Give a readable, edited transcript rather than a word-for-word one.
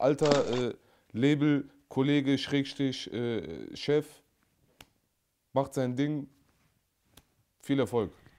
alter Label, Kollege, Schrägstrich, Chef, macht sein Ding. Viel Erfolg.